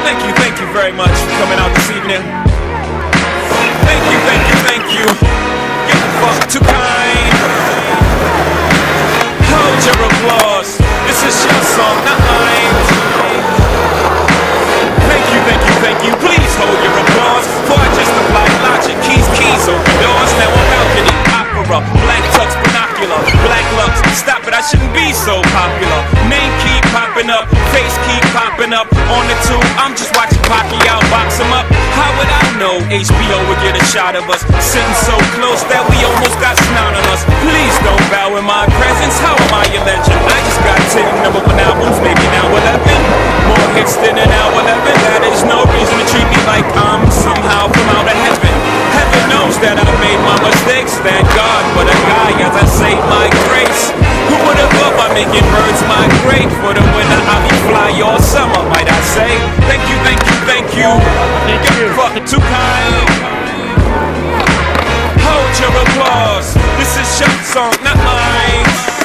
Thank you very much for coming out this evening. Thank you. You're fuck too kind. Hold your applause. This is your song, not mine. Thank you. Please hold your applause. For I just applied logic. Keys, open doors. Now I'm balcony, opera, black tux, binocular, black lux. Stop it, I shouldn't be so popular. Name keep popping up, face keep popping up. On the tube, I'm just watching Pacquiao box him up. How would I know HBO would get a shot of us? Sitting so close that we almost got snot on us. Please don't bow in my presence. How am I a legend? I just got 10 #1 albums, maybe now 11. More hits than an hour 11. That is no reason to treat me like I'm somehow from out of heaven. Heaven knows that I made my mistakes. Thank God for the guy as I say my grace. Who would have thought by making birds migrate? For the winter I'll be fly all summer, might I say. Thank you. You're fuck too kind. Hold your applause. This is your song, not mine.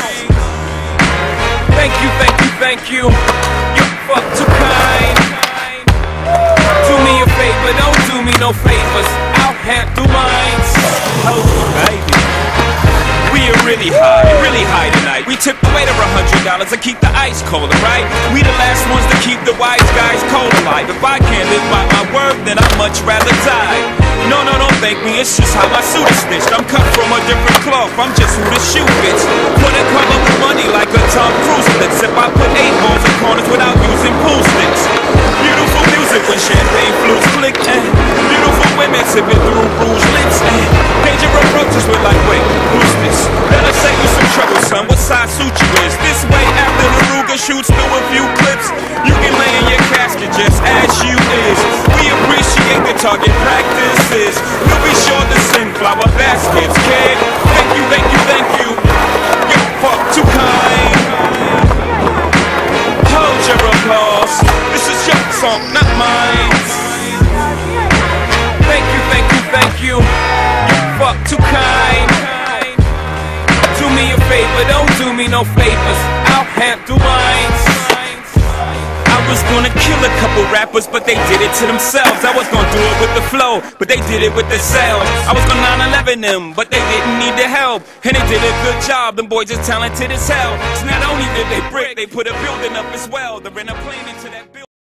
Thank you. You're fuck too kind. Do me a favor, don't do me no favors. I'll handle mine. Oh baby, we are really high tonight. We took the weight of $100 to keep the ice colder, right? We the last ones to keep the wise guys cold alive. If I can't live by my word, then I'd much rather die. No, don't thank me, it's just how my suit is stitched. I'm cut from a different cloth, I'm just who the shoe fits. Put a color with money like a Tom Cruise flick. If I put 8 balls in corners without using pool sticks. Beautiful music when champagne flutes click. Beautiful women sipping through rouge lips. Danger approaches with like, wait, who's this? Better save you some trouble, son, what size suit you is? This way after the Ruger shoots through a few clips, you can lay in your casket just as you is. We appreciate the target practices. We'll be sure to send flower baskets, kid. Thank you. You're fuck too kind. Hold your applause. This is your song, not mine. Thank you. You're fuck too kind. Do me a favor, don't do me no favors. I'll handle mine. I was gonna kill a couple rappers, but they did it to themselves. I was gonna do it with the flow, but they did it with themselves. I was gonna 9/11 them, but they didn't need the help. And they did a good job, them boys are talented as hell. So not only did they brick, they put a building up as well. They're in a plane into that building.